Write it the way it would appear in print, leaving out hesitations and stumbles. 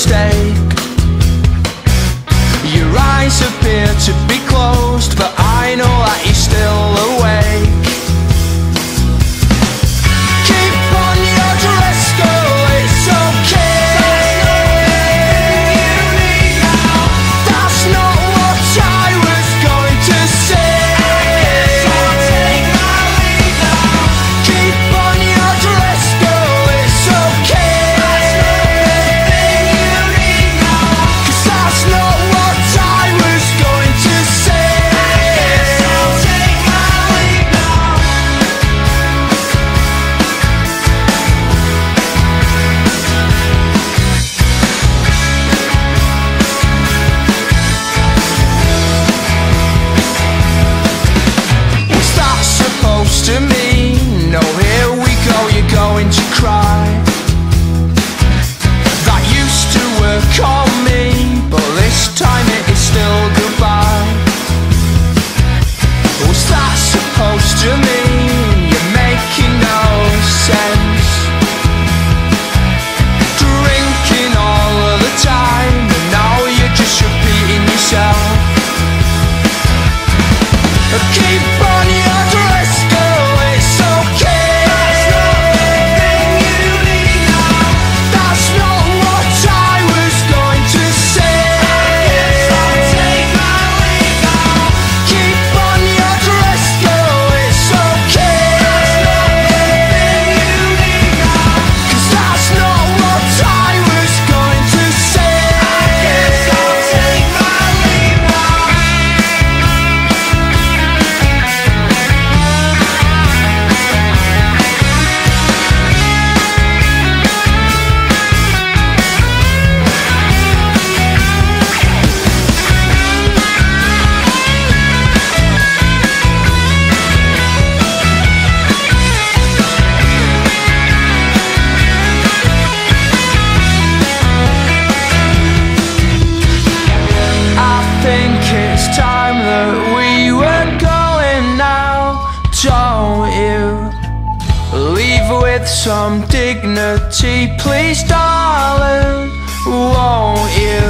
mistake. Your eyes appear to be closed, but I know that you're still awake. Keep on your dress, girl, it's okay. That's not what I was going to say. Keep on your dress, girl, it's okay. 'Cause that's not what I was going to say. What's that supposed to mean? No, here we go, you're going to cry. That used to work on me, but this time it is still goodbye. What's that supposed to mean? You're making no sense. Drinking all of the time, and now you're just repeating yourself. Keep on your dress, girl, it's okay. That's not what I was going to say. Keep on your dress, girl, it's okay. 'Cause that's not what I was going to say. I think it's time that we were going now, don't you? Leave with some dignity, please, darling, won't you?